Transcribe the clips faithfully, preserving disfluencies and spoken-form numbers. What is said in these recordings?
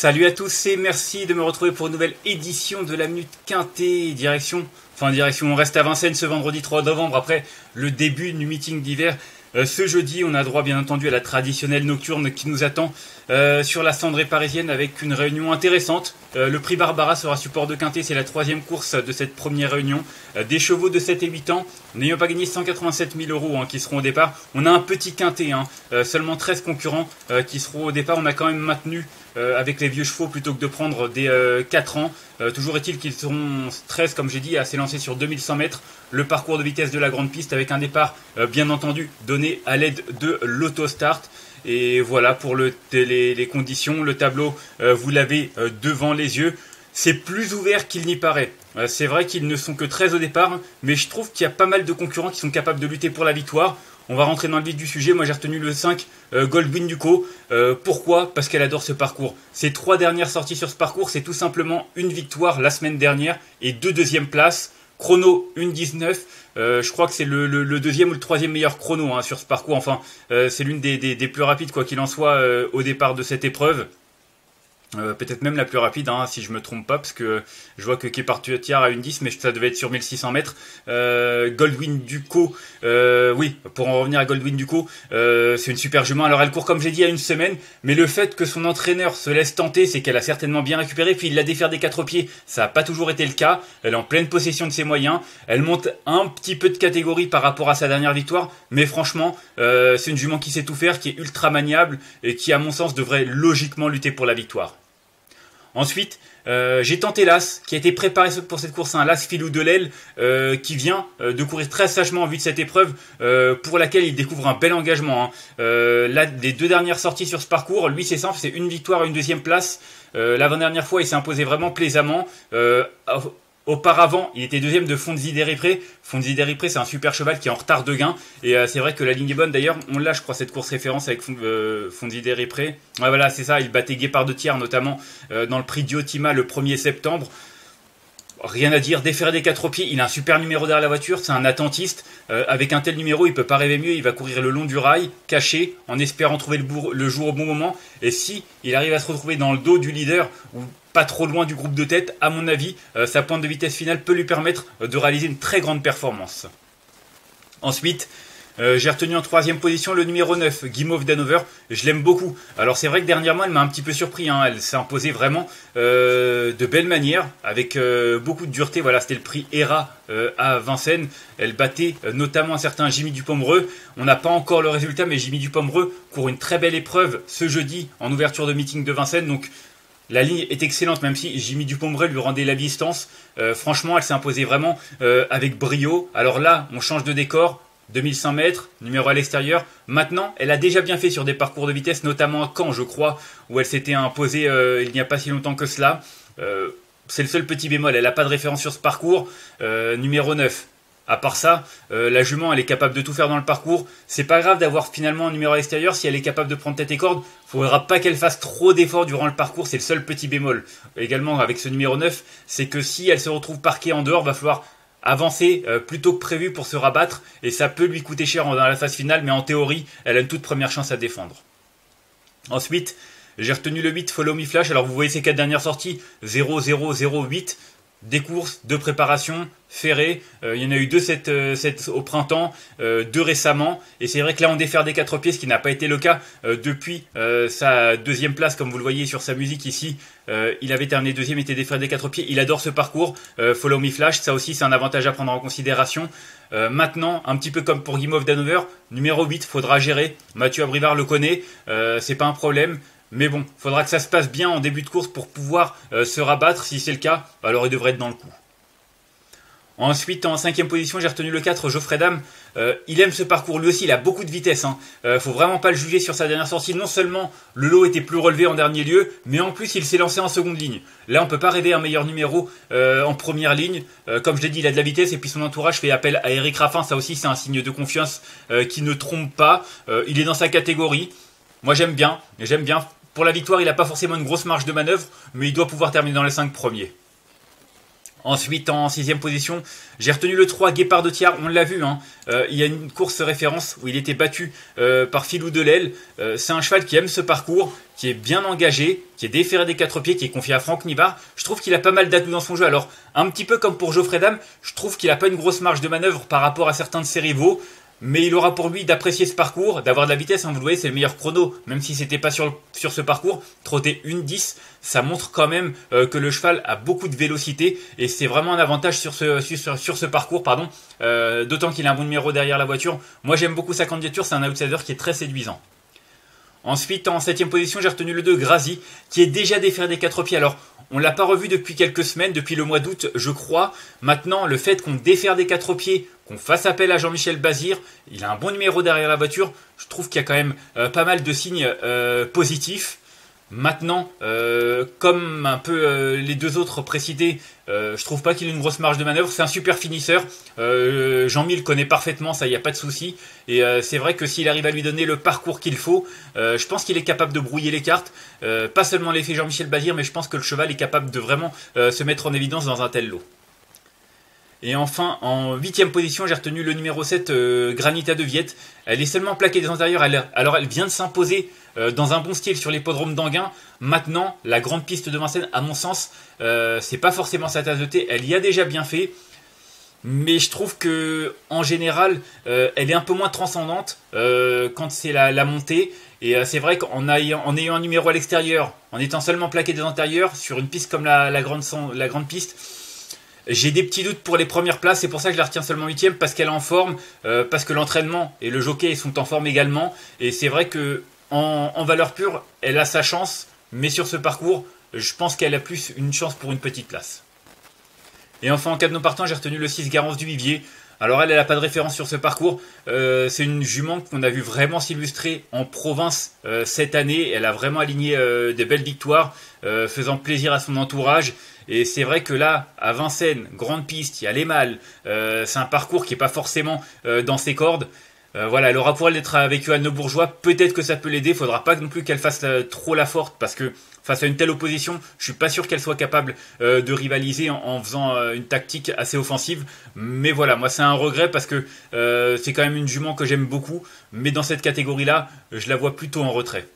Salut à tous et merci de me retrouver pour une nouvelle édition de la Minute Quintet, direction, enfin direction, on reste à Vincennes ce vendredi trois novembre après le début du meeting d'hiver. Euh, ce jeudi, on a droit bien entendu à la traditionnelle nocturne qui nous attend euh, sur la cendrée parisienne avec une réunion intéressante. Euh, le prix Barbara sera support de Quintet, c'est la troisième course de cette première réunion. Euh, des chevaux de sept et huit ans, n'ayant pas gagné cent quatre-vingt-sept mille euros hein, qui seront au départ. On a un petit Quintet, hein, euh, seulement treize concurrents euh, qui seront au départ. On a quand même maintenu euh, avec les vieux chevaux plutôt que de prendre des euh, quatre ans. Euh, toujours est-il qu'ils seront treize, comme j'ai dit, à s'élancer sur deux mille cent mètres. Le parcours de vitesse de la grande piste avec un départ, euh, bien entendu, donné à l'aide de l'autostart. Et voilà pour le, les, les conditions. Le tableau, euh, vous l'avez euh, devant les yeux. C'est plus ouvert qu'il n'y paraît. Euh, c'est vrai qu'ils ne sont que treize au départ, mais je trouve qu'il y a pas mal de concurrents qui sont capables de lutter pour la victoire. On va rentrer dans le vif du sujet. Moi, j'ai retenu le cinq, euh, Goldwyn Ducos. Euh, pourquoi ? Parce qu'elle adore ce parcours. Ses trois dernières sorties sur ce parcours, c'est tout simplement une victoire la semaine dernière et deux deuxièmes places. Chrono une dix-neuf. Euh, je crois que c'est le, le, le deuxième ou le troisième meilleur chrono hein, sur ce parcours. Enfin, euh, c'est l'une des, des, des plus rapides, quoi qu'il en soit, euh, au départ de cette épreuve. Euh, peut-être même la plus rapide, hein, si je me trompe pas, parce que je vois que Kepartier a une dix, mais ça devait être sur mille six cents mètres. Euh, Goldwyn Ducos, euh, oui, pour en revenir à Goldwyn Ducos, euh, c'est une super jument. Alors elle court, comme j'ai dit, il y a une semaine, mais le fait que son entraîneur se laisse tenter, c'est qu'elle a certainement bien récupéré, puis il l'a défaire des quatre pieds, ça n'a pas toujours été le cas. Elle est en pleine possession de ses moyens, elle monte un petit peu de catégorie par rapport à sa dernière victoire, mais franchement, euh, c'est une jument qui sait tout faire, qui est ultra maniable, et qui, à mon sens, devrait logiquement lutter pour la victoire. Ensuite, euh, j'ai tenté l'As, qui a été préparé pour cette course, un l'As Filou de l'aile, euh, qui vient euh, de courir très sagement en vue de cette épreuve, euh, pour laquelle il découvre un bel engagement. Hein. Euh, là, les deux dernières sorties sur ce parcours, lui c'est simple, c'est une victoire et une deuxième place. Euh, L'avant-dernière fois, il s'est imposé vraiment plaisamment. Euh, Auparavant, il était deuxième de Fonzi Deripré. Fonzi Deripré, c'est un super cheval qui est en retard de gain. Et euh, c'est vrai que la ligne est bonne. D'ailleurs, on l'a, je crois, cette course référence avec euh, Fonzi Deripré. Ouais, voilà, c'est ça. Il battait Guépard de Thiers, notamment euh, dans le prix Diotima le premier septembre. Rien à dire, déféré des quatre pieds, il a un super numéro derrière la voiture, c'est un attentiste. Euh, avec un tel numéro, il peut pas rêver mieux, il va courir le long du rail, caché, en espérant trouver le, bourg, le jour au bon moment. Et si il arrive à se retrouver dans le dos du leader, ou pas trop loin du groupe de tête, à mon avis, euh, sa pointe de vitesse finale peut lui permettre de réaliser une très grande performance. Ensuite, Euh, j'ai retenu en troisième position le numéro neuf, Guimauve d'Hanover. Je l'aime beaucoup. Alors c'est vrai que dernièrement elle m'a un petit peu surpris. Hein. Elle s'est imposée vraiment euh, de belle manière, avec euh, beaucoup de dureté. Voilà, c'était le prix Hera euh, à Vincennes. Elle battait euh, notamment un certain Jimmy Dupommereux. On n'a pas encore le résultat, mais Jimmy Dupommereux court une très belle épreuve ce jeudi en ouverture de meeting de Vincennes. Donc la ligne est excellente, même si Jimmy Dupommereux lui rendait la distance. Euh, franchement, elle s'est imposée vraiment euh, avec brio. Alors là, on change de décor. deux mille cent mètres, numéro à l'extérieur. Maintenant, elle a déjà bien fait sur des parcours de vitesse, notamment à Caen, je crois, où elle s'était imposée euh, il n'y a pas si longtemps que cela. Euh, c'est le seul petit bémol, elle n'a pas de référence sur ce parcours. Euh, numéro neuf. À part ça, euh, la jument, elle est capable de tout faire dans le parcours. C'est pas grave d'avoir finalement un numéro à l'extérieur si elle est capable de prendre tête et corde. Faudra pas qu'elle fasse trop d'efforts durant le parcours, c'est le seul petit bémol. Également, avec ce numéro neuf, c'est que si elle se retrouve parquée en dehors, va falloir avancer euh, plus tôt que prévu pour se rabattre, et ça peut lui coûter cher dans la phase finale, mais en théorie, elle a une toute première chance à défendre. Ensuite, j'ai retenu le huit, Follow Me Flash. Alors vous voyez ces quatre dernières sorties, zéro zéro zéro huit, des courses, de préparation, ferrées. Euh, il y en a eu deux cette, euh, cette, au printemps, euh, deux récemment. Et c'est vrai que là, on défère des quatre pieds, ce qui n'a pas été le cas euh, depuis euh, sa deuxième place, comme vous le voyez sur sa musique ici. Euh, il avait terminé deuxième, était déféré des quatre pieds. Il adore ce parcours. Euh, Follow Me Flash, ça aussi, c'est un avantage à prendre en considération. Euh, maintenant, un petit peu comme pour Guimauve d'Hanover, numéro huit, faudra gérer. Mathieu Abrivard le connaît, euh, c'est pas un problème. Mais bon, il faudra que ça se passe bien en début de course pour pouvoir euh, se rabattre. Si c'est le cas, alors il devrait être dans le coup. Ensuite, en cinquième position, j'ai retenu le quatre, Geoffrey Dame. Euh, il aime ce parcours, lui aussi, il a beaucoup de vitesse. Hein. Euh, faut vraiment pas le juger sur sa dernière sortie. Non seulement le lot était plus relevé en dernier lieu, mais en plus, il s'est lancé en seconde ligne. Là, on peut pas rêver un meilleur numéro euh, en première ligne. Euh, comme je l'ai dit, il a de la vitesse et puis son entourage fait appel à Eric Raffin. Ça aussi, c'est un signe de confiance euh, qui ne trompe pas. Euh, il est dans sa catégorie. Moi, j'aime bien. J'aime bien. Pour la victoire, il n'a pas forcément une grosse marge de manœuvre, mais il doit pouvoir terminer dans les cinq premiers. Ensuite, en sixième position, j'ai retenu le trois, Guépard de Thiers. On l'a vu, hein. Euh, il y a une course référence où il était battu euh, par Filou de l'aile. Euh, c'est un cheval qui aime ce parcours, qui est bien engagé, qui est déféré des quatre pieds, qui est confié à Franck Nibard. Je trouve qu'il a pas mal d'atouts dans son jeu. Alors, un petit peu comme pour Geoffrey Dam, je trouve qu'il a pas une grosse marge de manœuvre par rapport à certains de ses rivaux. Mais il aura pour lui d'apprécier ce parcours, d'avoir de la vitesse. Hein, vous le voyez, c'est le meilleur chrono. Même si c'était pas sur, sur ce parcours, trotter une dix, ça montre quand même euh, que le cheval a beaucoup de vélocité. Et c'est vraiment un avantage sur ce, sur, sur ce parcours. pardon. Euh, D'autant qu'il a un bon numéro derrière la voiture. Moi, j'aime beaucoup sa candidature. C'est un outsider qui est très séduisant. Ensuite, en septième position, j'ai retenu le deux, Grazi, qui est déjà déféré des quatre pieds. Alors, on ne l'a pas revu depuis quelques semaines, depuis le mois d'août, je crois. Maintenant, le fait qu'on défère des quatre pieds, qu'on fasse appel à Jean-Michel Bazir, il a un bon numéro derrière la voiture. Je trouve qu'il y a quand même euh, pas mal de signes euh, positifs. Maintenant, euh, comme un peu euh, les deux autres précités, euh, je trouve pas qu'il ait une grosse marge de manœuvre. C'est un super finisseur. Euh, Jean-Mi le connaît parfaitement, ça y a pas de souci. Et euh, c'est vrai que s'il arrive à lui donner le parcours qu'il faut, euh, je pense qu'il est capable de brouiller les cartes. Euh, pas seulement l'effet Jean-Michel Bazir, mais je pense que le cheval est capable de vraiment euh, se mettre en évidence dans un tel lot. Et enfin, en huitième position, j'ai retenu le numéro sept, euh, Granita de Viette. Elle est seulement plaquée des antérieurs, elle, alors elle vient de s'imposer euh, dans un bon style sur l'hippodrome d'Anguin. Maintenant, la grande piste de Vincennes, à mon sens, euh, c'est pas forcément sa tasse de thé. Elle y a déjà bien fait, mais je trouve que en général, euh, elle est un peu moins transcendante euh, quand c'est la, la montée. Et euh, c'est vrai qu'en ayant, en ayant un numéro à l'extérieur, en étant seulement plaqué des antérieurs, sur une piste comme la, la, grande, la grande piste, j'ai des petits doutes pour les premières places, c'est pour ça que je la retiens seulement huitième, parce qu'elle est en forme, euh, parce que l'entraînement et le jockey sont en forme également. Et c'est vrai que en, en valeur pure, elle a sa chance, mais sur ce parcours, je pense qu'elle a plus une chance pour une petite place. Et enfin, en cas de non partant, j'ai retenu le six, Garance du Vivier. Alors elle, elle n'a pas de référence sur ce parcours. Euh, c'est une jument qu'on a vu vraiment s'illustrer en province euh, cette année. Elle a vraiment aligné euh, des belles victoires, euh, faisant plaisir à son entourage. Et c'est vrai que là, à Vincennes, grande piste, il y a les mâles. Euh, c'est un parcours qui n'est pas forcément euh, dans ses cordes. Euh, voilà, elle aura pour elle d'être avec Johan Le Bourgeois. Peut-être que ça peut l'aider. Il ne faudra pas non plus qu'elle fasse la, trop la forte, parce que face à une telle opposition, je suis pas sûr qu'elle soit capable euh, de rivaliser en, en faisant euh, une tactique assez offensive. Mais voilà, moi c'est un regret parce que euh, c'est quand même une jument que j'aime beaucoup. Mais dans cette catégorie-là, je la vois plutôt en retrait.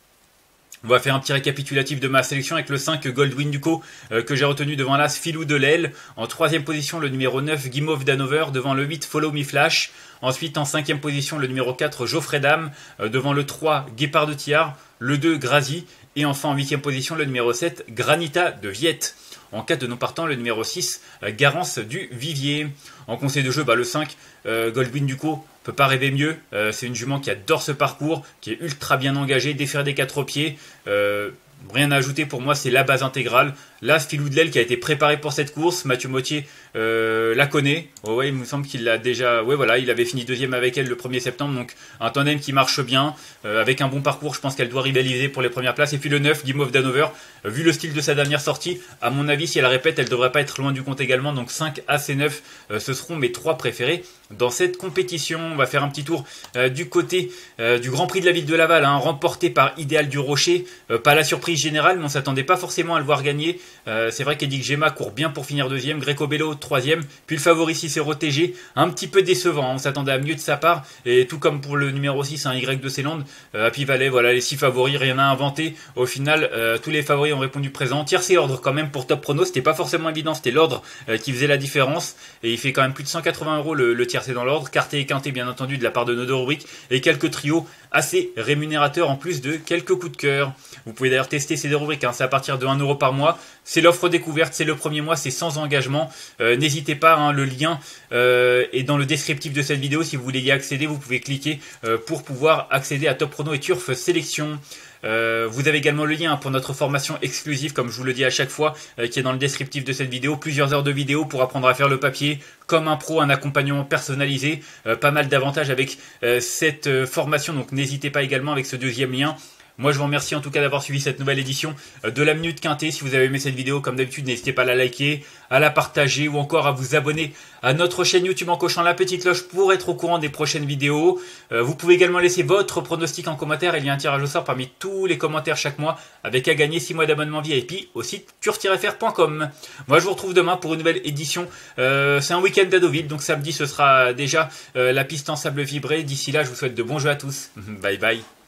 On va faire un petit récapitulatif de ma sélection avec le cinq, Goldwyn Ducos, euh, que j'ai retenu devant l'As, Filou de l'Aile. En troisième position, le numéro neuf, Guimauve d'Hanover, devant le huit, Follow Me Flash. Ensuite, en cinquième position, le numéro quatre, Geoffrey Dam, euh, devant le trois, Guépard de Thiard, le deux, Grazi. Et enfin, en huitième position, le numéro sept, Granita de Viette. En cas de non partant, le numéro six, euh, Garance du Vivier. En conseil de jeu, bah, le cinq, euh, Goldwyn Ducos, peut pas rêver mieux. Euh, c'est une jument qui adore ce parcours, qui est ultra bien engagée, déférée des quatre pieds. Euh, rien à ajouter pour moi, c'est la base intégrale. Là, Filou de l'Aile qui a été préparé pour cette course, Mathieu Mottier euh, la connaît. Oh ouais, il me semble qu'il l'a déjà. Ouais, voilà, il avait fini deuxième avec elle le premier septembre, donc un tandem qui marche bien, euh, avec un bon parcours. Je pense qu'elle doit rivaliser pour les premières places. Et puis le neuf, Guimauve d'Hanover, euh, vu le style de sa dernière sortie, à mon avis, si elle répète, elle devrait pas être loin du compte également. Donc cinq A C neuf, euh, ce seront mes trois préférés dans cette compétition. On va faire un petit tour euh, du côté euh, du Grand Prix de la ville de Laval, hein, remporté par Idéal du Rocher. Euh, pas la surprise générale, mais on s'attendait pas forcément à le voir gagner. Euh, c'est vrai qu'Edik Gemma court bien pour finir deuxième, Greco Bello troisième, puis le favori Cicero T G, un petit peu décevant, hein, on s'attendait à mieux de sa part, et tout comme pour le numéro six, un Y de Célande, euh, Happy Valley, voilà les six favoris, rien à inventer. Au final, euh, tous les favoris ont répondu présent. Tiercé ordre quand même pour Top Prono, c'était pas forcément évident, c'était l'ordre euh, qui faisait la différence, et il fait quand même plus de cent quatre-vingts euros le, le tiercé dans l'ordre, quarté et quinté bien entendu de la part de nos deux rubriques, et quelques trios assez rémunérateurs en plus de quelques coups de cœur. Vous pouvez d'ailleurs tester ces deux rubriques, hein, c'est à partir de un euro par mois. C'est l'offre découverte, c'est le premier mois, c'est sans engagement. Euh, N'hésitez pas, hein, le lien euh, est dans le descriptif de cette vidéo. Si vous voulez y accéder, vous pouvez cliquer euh, pour pouvoir accéder à Top Prono et Turf Sélection. Euh, vous avez également le lien pour notre formation exclusive, comme je vous le dis à chaque fois, euh, qui est dans le descriptif de cette vidéo. Plusieurs heures de vidéo pour apprendre à faire le papier comme un pro, un accompagnement personnalisé. Euh, pas mal d'avantages avec euh, cette euh, formation, donc n'hésitez pas également avec ce deuxième lien. Moi je vous remercie en tout cas d'avoir suivi cette nouvelle édition de la Minute Quintet. Si vous avez aimé cette vidéo, comme d'habitude, n'hésitez pas à la liker, à la partager ou encore à vous abonner à notre chaîne YouTube en cochant la petite cloche pour être au courant des prochaines vidéos. Euh, vous pouvez également laisser votre pronostic en commentaire. Il y a un tirage au sort parmi tous les commentaires chaque mois avec à gagner six mois d'abonnement V I P au site turf tiret f r point com. Moi je vous retrouve demain pour une nouvelle édition. Euh, C'est un week-end à Deauville, donc samedi ce sera déjà euh, la piste en sable vibré. D'ici là, je vous souhaite de bons jeux à tous. Bye bye.